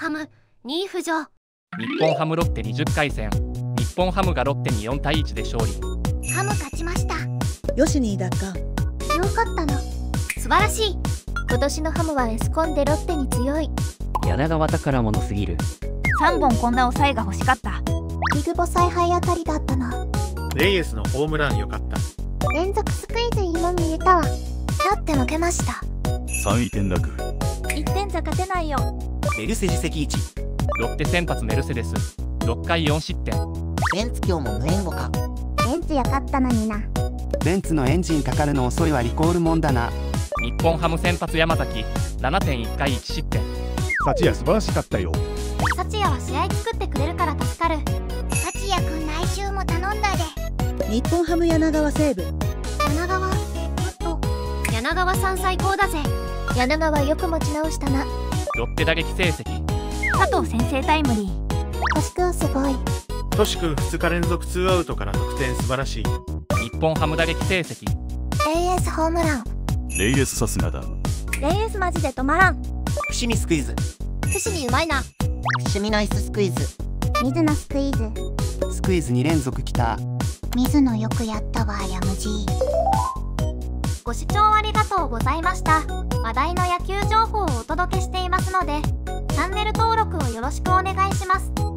ハム2位浮上。 日本ハムロッテ20回戦、日本ハムがロッテに4対1で勝利。 ハム勝ちました。 よしに奪還。 よかったな。素晴らしい。今年のハムはエスコンでロッテに強い。 柳川宝物すぎる。 3本こんな抑えが欲しかった。 ビグボ采配あたりだったな。 レイエスのホームラン良かった。 連続スクイズ今見えたわ。ロッテ負けました。 3位転落。 1点じゃ勝てないよ。 メルセ自責1。 ロッテ先発メルセデス6回4失点。 ベンツ今日も無援護か。 ベンツやかったのにな。 ベンツのエンジンかかるの遅いはリコールもんだな。 日本ハム先発山崎 7.1 回1失点。 幸也素晴らしかったよ。 幸也は試合作ってくれるから助かる。幸也くん来週も頼んだで。 日本ハム柳川西武。 柳川柳川さん最高だぜ。柳川よく持ち直したな。 ロッテ打撃成績佐藤先制タイムリー。 トシくんすごい。 トシ君2日連続2アウトから得点素晴らしい。 日本ハム打撃成績レイエスホームラン。 レイエスさすがだ。 レイエスマジで止まらん。 伏見スクイズ。 伏見うまいな。 伏見ナイススクイズ。 水野スクイズ。 スクイズ2連続きた。 水野よくやったわヤムジー。ご視聴ありがとうございました。話題の野球情報をお届けしていますのでチャンネル登録をよろしくお願いします。